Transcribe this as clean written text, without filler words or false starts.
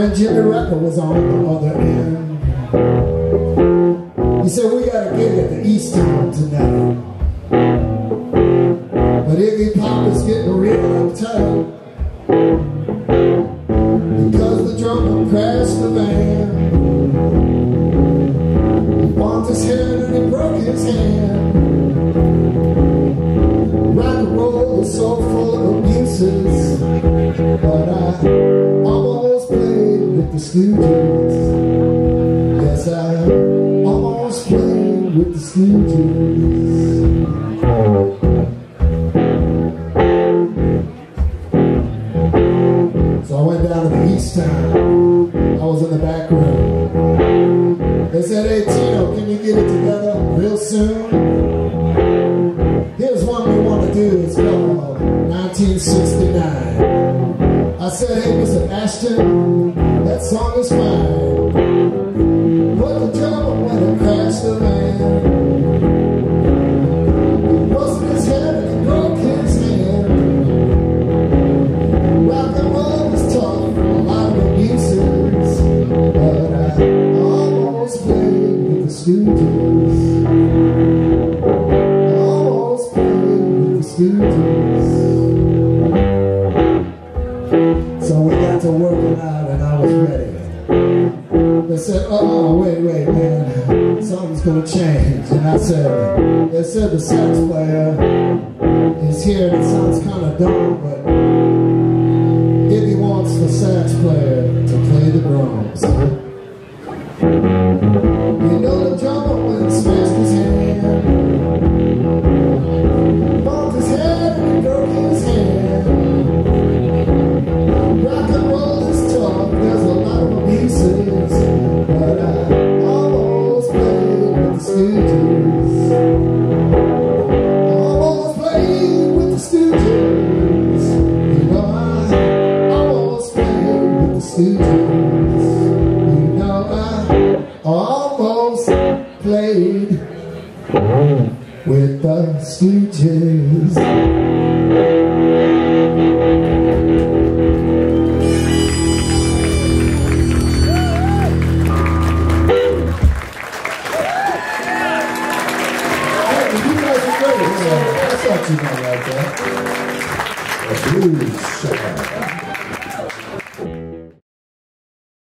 friend Jimmy Recker was on the other end. He said, we got a gig at the East Town tonight, but Iggy Pop is getting real uptight because the drummer crashed the van. He bumped his head and he broke his hand. Rock and roll is so full of abuses, but I almost played with the Stooges. Yes, I almost played with the Stooges. So I went down to the East Town. I was in the back room. They said, hey Tino, can you get it together real soon? Here's one we want to do. It's called 1969. I said, hey Mr. Ashton, that song is fine, but the drummer went and crashed the van. He busted his head and he broke his hand. Rock and roll is tough, a lot of abuses, but I almost played with the Stooges. Almost played with the Stooges. So we got to working out and I was ready. They said, wait, man, something's gonna change. And I said, they said the sax player is here and it sounds kind of dumb, but Iggy wants the sax player to play the drums. You know the drummer went and smashed his hand, bumped his head and he broke his hand. Rock and roll is tough, there's a lot of abuses, but I almost played with the Stooges. Almost played with the Stooges. You know I almost played with the Stooges. You know I almost played with the Stooges.